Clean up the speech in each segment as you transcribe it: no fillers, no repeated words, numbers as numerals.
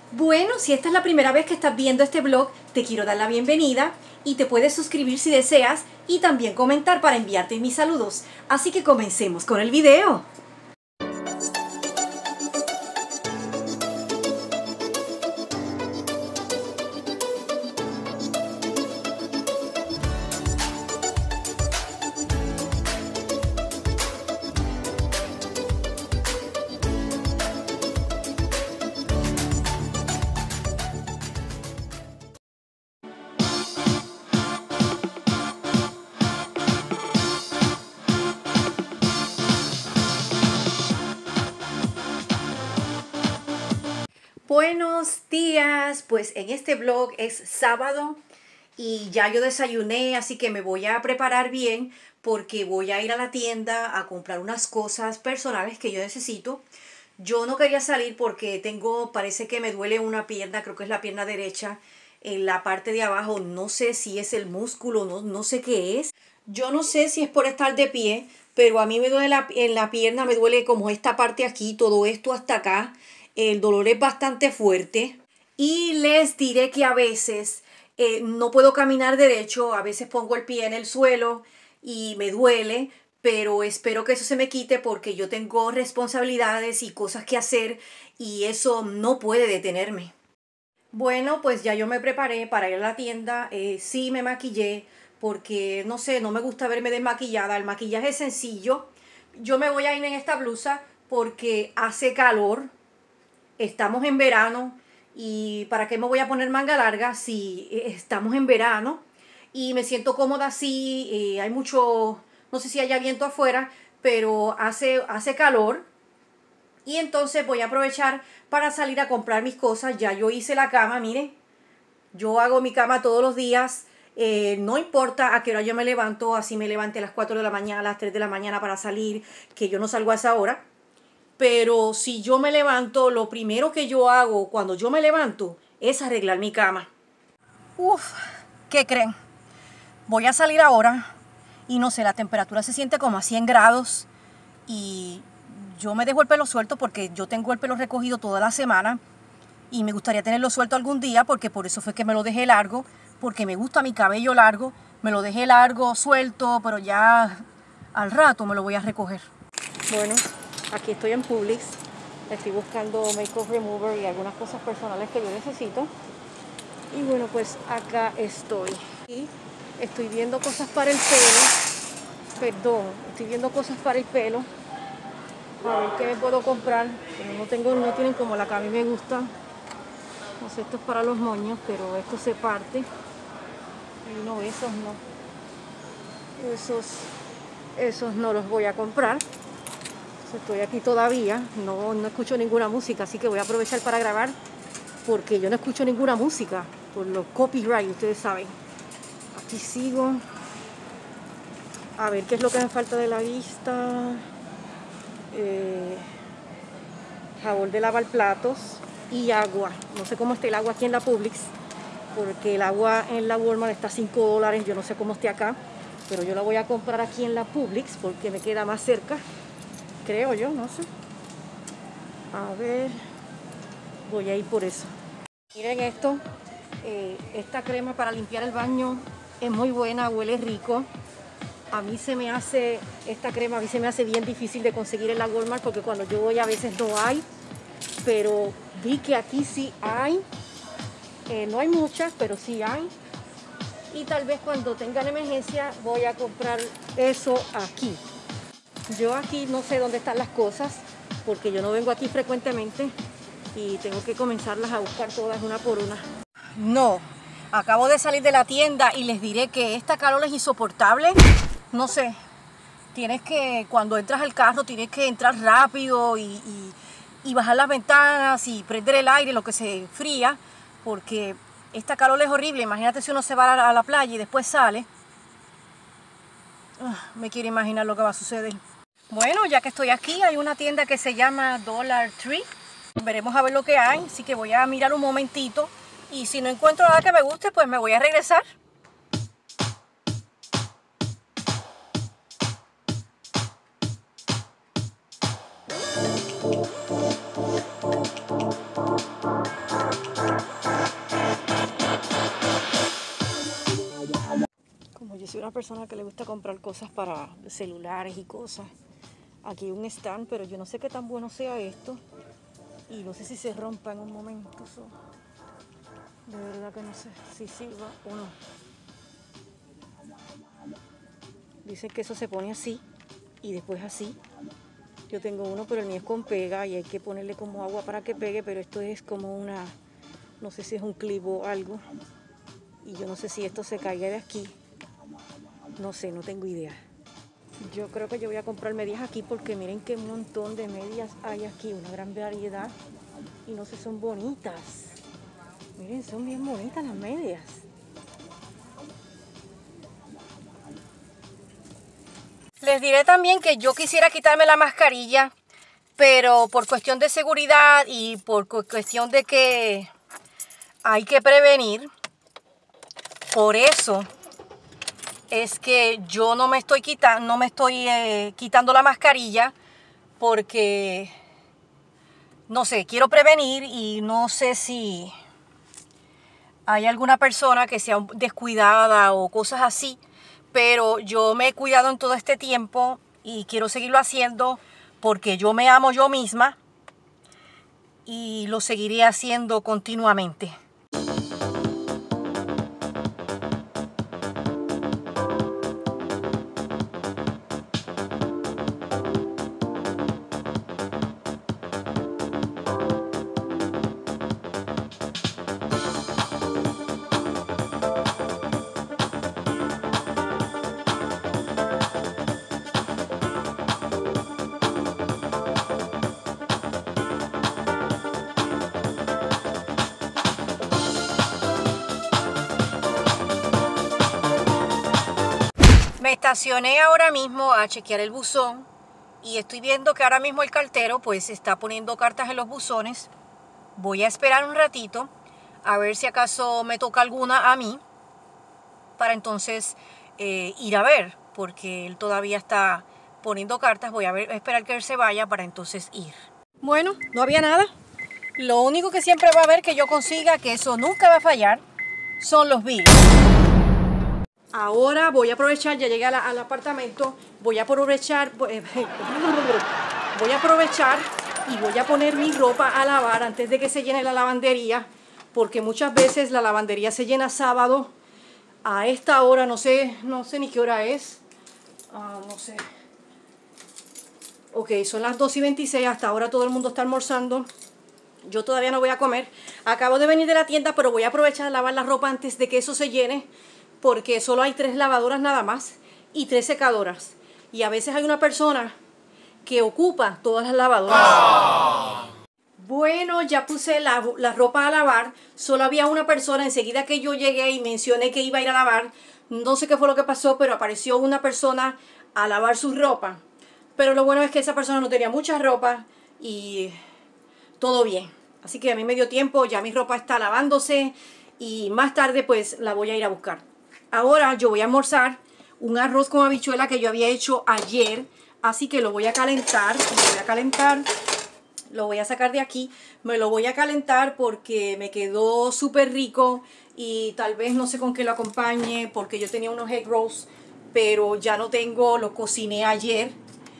Bueno, si esta es la primera vez que estás viendo este blog, te quiero dar la bienvenida y te puedes suscribir si deseas y también comentar para enviarte mis saludos. Así que comencemos con el video. Buenos días, pues en este vlog es sábado y ya yo desayuné, así que me voy a preparar bien porque voy a ir a la tienda a comprar unas cosas personales que yo necesito. Yo no quería salir porque parece que me duele una pierna, creo que es la pierna derecha, en la parte de abajo, no sé si es el músculo, no sé qué es. Yo no sé si es por estar de pie, pero a mí me duele en la pierna, me duele como esta parte aquí, todo esto hasta acá. El dolor es bastante fuerte y les diré que a veces no puedo caminar derecho, a veces pongo el pie en el suelo y me duele, pero espero que eso se me quite porque yo tengo responsabilidades y cosas que hacer y eso no puede detenerme. Bueno, pues ya yo me preparé para ir a la tienda, sí me maquillé porque no sé, no me gusta verme desmaquillada, el maquillaje es sencillo. Yo me voy a ir en esta blusa porque hace calor. Estamos en verano y ¿para qué me voy a poner manga larga si estamos en verano? Y me siento cómoda así, hay mucho, no sé si haya viento afuera, pero hace calor. Y entonces voy a aprovechar para salir a comprar mis cosas. Ya yo hice la cama, mire, yo hago mi cama todos los días. No importa a qué hora yo me levanto, así me levante a las 4 de la mañana, a las 3 de la mañana para salir, que yo no salgo a esa hora. Pero si yo me levanto, lo primero que yo hago cuando yo me levanto es arreglar mi cama. Uf, ¿qué creen? Voy a salir ahora y no sé, la temperatura se siente como a 100 grados y yo me dejo el pelo suelto porque yo tengo el pelo recogido toda la semana y me gustaría tenerlo suelto algún día porque por eso fue que me lo dejé largo, porque me gusta mi cabello largo, me lo dejé largo, suelto, pero ya al rato me lo voy a recoger. Bueno, aquí estoy en Publix, estoy buscando makeup remover y algunas cosas personales que yo necesito. Y bueno, pues acá estoy. Y estoy viendo cosas para el pelo. Estoy viendo cosas para el pelo. A ver qué me puedo comprar. Pero no tienen como la que a mí me gusta. No sé, esto es para los moños, pero esto se parte. Y no, esos no. Esos no los voy a comprar. Estoy aquí todavía, no escucho ninguna música, así que voy a aprovechar para grabar porque yo no escucho ninguna música por los copyright, ustedes saben. Aquí sigo. A ver qué es lo que me falta de la vista. Jabón de lavar platos y agua. No sé cómo está el agua aquí en la Publix, porque el agua en la Walmart está a $5, yo no sé cómo esté acá, pero yo la voy a comprar aquí en la Publix porque me queda más cerca. Creo yo, no sé. A ver, voy a ir por eso. Miren esto, esta crema para limpiar el baño es muy buena, huele rico. Esta crema a mí se me hace bien difícil de conseguir en la Walmart porque cuando yo voy a veces no hay, pero vi que aquí sí hay. No hay muchas, pero sí hay. Y tal vez cuando tenga la emergencia voy a comprar eso aquí. Yo aquí no sé dónde están las cosas porque yo no vengo aquí frecuentemente y tengo que comenzarlas a buscar todas una por una. No, acabo de salir de la tienda y les diré que esta calor es insoportable. No sé, cuando entras al carro tienes que entrar rápido y bajar las ventanas y prender el aire, lo que se enfría, porque esta calor es horrible. Imagínate si uno se va a la playa y después sale. Me quiero imaginar lo que va a suceder. Bueno, ya que estoy aquí, hay una tienda que se llama Dollar Tree. Veremos a ver lo que hay, así que voy a mirar un momentito. Y si no encuentro nada que me guste, pues me voy a regresar. una persona que le gusta comprar cosas para celulares y cosas. Aquí hay un stand, pero yo no sé qué tan bueno sea esto. Y no sé si se rompa en un momento. De verdad que no sé si sirva o no. Dice que eso se pone así y después así. Yo tengo uno, pero el mío es con pega y hay que ponerle como agua para que pegue, pero esto es como una, no sé si es un clip o algo. Y yo no sé si esto se caiga de aquí. No sé, no tengo idea. Yo creo que yo voy a comprar medias aquí porque miren qué montón de medias hay aquí, una gran variedad. Y no sé, son bonitas. Miren, son bien bonitas las medias. Les diré también que yo quisiera quitarme la mascarilla, pero por cuestión de seguridad y por cuestión de que hay que prevenir, por eso es que yo no me estoy quitando la mascarilla porque, no sé, quiero prevenir y no sé si hay alguna persona que sea descuidada o cosas así, pero yo me he cuidado en todo este tiempo y quiero seguirlo haciendo porque yo me amo yo misma y lo seguiré haciendo continuamente. Me estacioné ahora mismo a chequear el buzón y estoy viendo que ahora mismo el cartero pues está poniendo cartas en los buzones. Voy a esperar un ratito a ver si acaso me toca alguna a mí para entonces ir a ver, porque él todavía está poniendo cartas. Voy a esperar que él se vaya para entonces ir. Bueno, no había nada. Lo único que siempre va a haber que yo consiga, que eso nunca va a fallar, son los bills. Ahora voy a aprovechar, ya llegué al apartamento, voy a aprovechar y voy a poner mi ropa a lavar antes de que se llene la lavandería, porque muchas veces la lavandería se llena sábado a esta hora, no sé ni qué hora es, no sé. Ok, son las 2:26, hasta ahora todo el mundo está almorzando. Yo todavía no voy a comer. Acabo de venir de la tienda, pero voy a aprovechar a lavar la ropa antes de que eso se llene, porque solo hay 3 lavadoras nada más y 3 secadoras. Y a veces hay una persona que ocupa todas las lavadoras. Bueno, ya puse la ropa a lavar. Solo había una persona. Enseguida que yo llegué y mencioné que iba a ir a lavar, no sé qué fue lo que pasó, pero apareció una persona a lavar su ropa. Pero lo bueno es que esa persona no tenía mucha ropa y todo bien. Así que a mí me dio tiempo, ya mi ropa está lavándose y más tarde pues la voy a ir a buscar. Ahora yo voy a almorzar un arroz con habichuela que yo había hecho ayer, así que lo voy a calentar, lo voy a sacar de aquí, me lo voy a calentar porque me quedó súper rico y tal vez no sé con qué lo acompañe, porque yo tenía unos egg rolls, pero ya no tengo, lo cociné ayer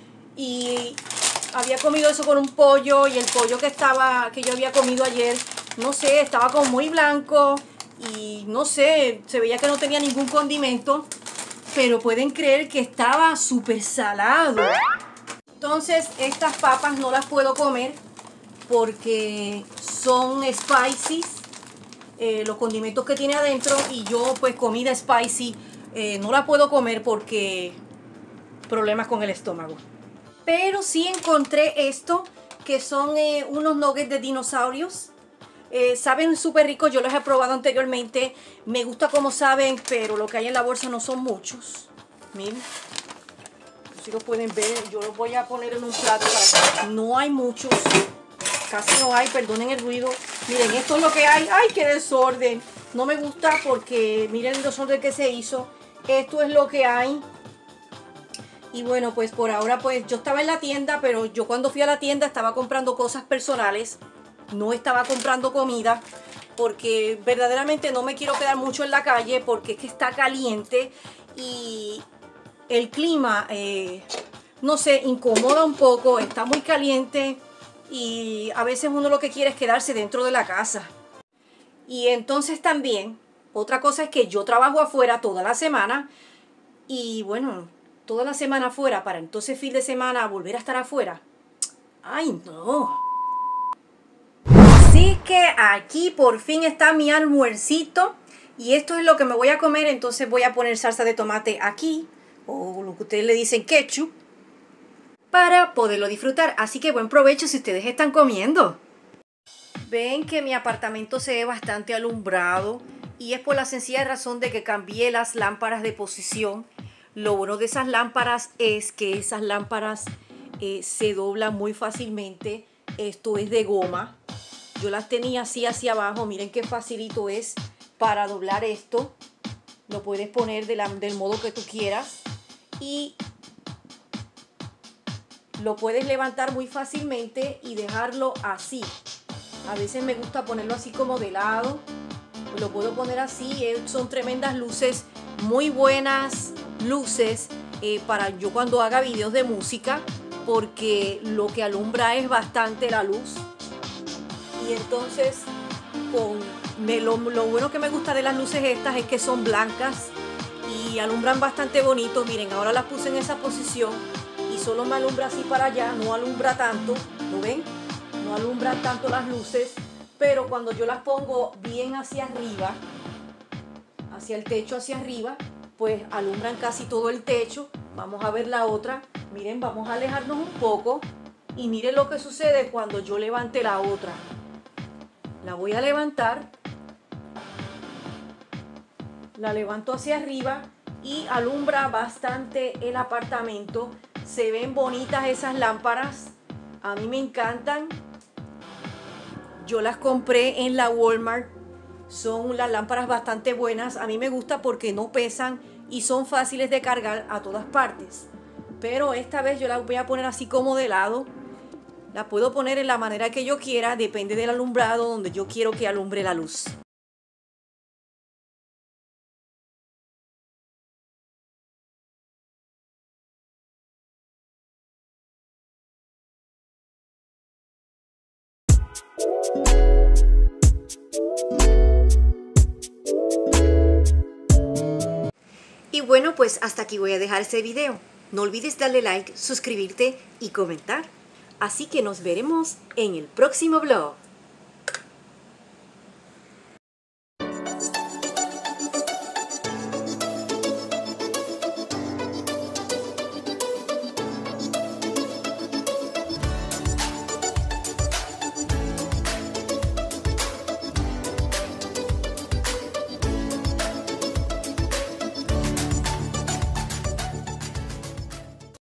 y había comido eso con un pollo y el pollo que yo había comido ayer, no sé, estaba como muy blanco. Y no sé, se veía que no tenía ningún condimento, pero pueden creer que estaba súper salado. Entonces estas papas no las puedo comer porque son spicy, los condimentos que tiene adentro, y yo pues comida spicy no la puedo comer porque problemas con el estómago. Pero sí encontré esto, que son unos nuggets de dinosaurios. Saben súper ricos, yo los he probado anteriormente, me gusta como saben, pero lo que hay en la bolsa no son muchos. Miren, si los pueden ver, yo los voy a poner en un plato para que no hay muchos, casi no hay, perdonen el ruido. Miren, esto es lo que hay. ¡Ay, qué desorden! No me gusta porque miren el desorden que se hizo. Esto es lo que hay. Y bueno, pues por ahora pues yo estaba en la tienda, pero yo cuando fui a la tienda estaba comprando cosas personales. No estaba comprando comida porque verdaderamente no me quiero quedar mucho en la calle porque es que está caliente y el clima, no sé, incomoda un poco, está muy caliente y a veces uno lo que quiere es quedarse dentro de la casa. Y entonces también, otra cosa es que yo trabajo afuera toda la semana y bueno, toda la semana afuera para entonces fin de semana volver a estar afuera. ¡Ay, no! Así que aquí por fin está mi almuercito y esto es lo que me voy a comer, entonces voy a poner salsa de tomate aquí, o lo que ustedes le dicen ketchup, para poderlo disfrutar. Así que buen provecho si ustedes están comiendo. Ven que mi apartamento se ve bastante alumbrado y es por la sencilla razón de que cambié las lámparas de posición. Lo bueno de esas lámparas es que esas lámparas se doblan muy fácilmente. Esto es de goma. Yo las tenía así hacia abajo. Miren qué facilito es para doblar esto. Lo puedes poner del modo que tú quieras y lo puedes levantar muy fácilmente y dejarlo así. A veces me gusta ponerlo así como de lado. Lo puedo poner así. Son tremendas luces, muy buenas luces para yo cuando haga videos de música, porque lo que alumbra es bastante la luz. Y entonces lo bueno que me gusta de las luces estas es que son blancas y alumbran bastante bonito. Miren, ahora las puse en esa posición y solo me alumbra así para allá, no alumbra tanto, ¿lo ven? No alumbran tanto las luces, pero cuando yo las pongo bien hacia arriba, hacia el techo, hacia arriba, pues alumbran casi todo el techo. Vamos a ver la otra. Miren, vamos a alejarnos un poco y miren lo que sucede cuando yo levante la otra. La voy a levantar, la levanto hacia arriba y alumbra bastante el apartamento. Se ven bonitas esas lámparas, a mí me encantan. Yo las compré en la Walmart. Son las lámparas bastante buenas. A mí me gusta porque no pesan y son fáciles de cargar a todas partes. Pero esta vez yo las voy a poner así como de lado. La puedo poner en la manera que yo quiera, depende del alumbrado donde yo quiero que alumbre la luz. Y bueno, pues hasta aquí voy a dejar este video. No olvides darle like, suscribirte y comentar. Así que nos veremos en el próximo vlog.